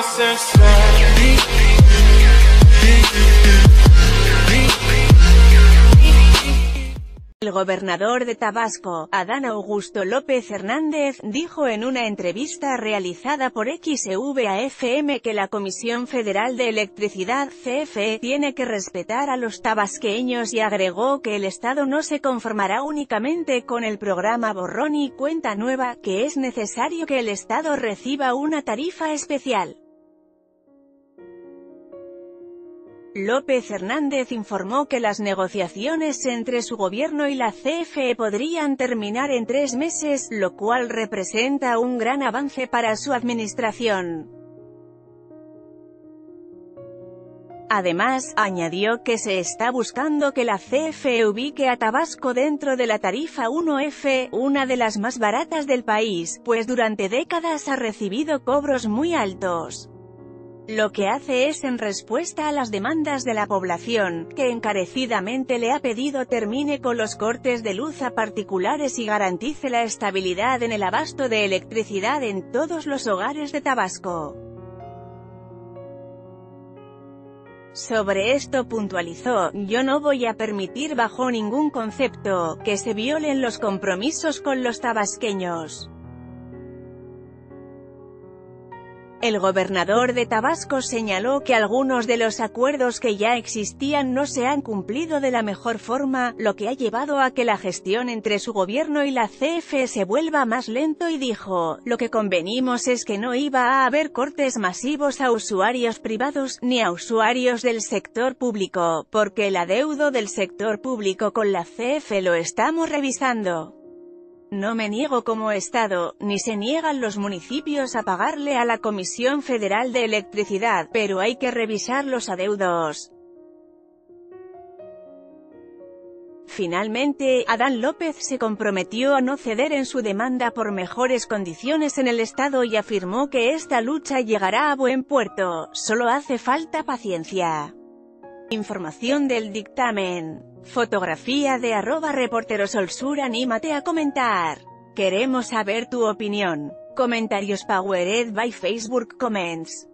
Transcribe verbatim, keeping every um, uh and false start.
El gobernador de Tabasco, Adán Augusto López Hernández, dijo en una entrevista realizada por X E V A F M que la Comisión Federal de Electricidad, C F E, tiene que respetar a los tabasqueños y agregó que el Estado no se conformará únicamente con el programa Borrón y Cuenta Nueva, que es necesario que el Estado reciba una tarifa especial. López Hernández informó que las negociaciones entre su gobierno y la C F E podrían terminar en tres meses, lo cual representa un gran avance para su administración. Además, añadió que se está buscando que la C F E ubique a Tabasco dentro de la tarifa uno F, una de las más baratas del país, pues durante décadas ha recibido cobros muy altos. Lo que hace es en respuesta a las demandas de la población, que encarecidamente le ha pedido termine con los cortes de luz a particulares y garantice la estabilidad en el abasto de electricidad en todos los hogares de Tabasco. Sobre esto puntualizó: "Yo no voy a permitir bajo ningún concepto, que se violen los compromisos con los tabasqueños". El gobernador de Tabasco señaló que algunos de los acuerdos que ya existían no se han cumplido de la mejor forma, lo que ha llevado a que la gestión entre su gobierno y la C F E se vuelva más lento y dijo: "Lo que convenimos es que no iba a haber cortes masivos a usuarios privados, ni a usuarios del sector público, porque el adeudo del sector público con la C F E lo estamos revisando. No me niego como Estado, ni se niegan los municipios a pagarle a la Comisión Federal de Electricidad, pero hay que revisar los adeudos". Finalmente, Adán López se comprometió a no ceder en su demanda por mejores condiciones en el Estado y afirmó que esta lucha llegará a buen puerto, solo hace falta paciencia. Información del dictamen. Fotografía de arroba reporterosolsur. Anímate a comentar. Queremos saber tu opinión. Comentarios powered by Facebook Comments.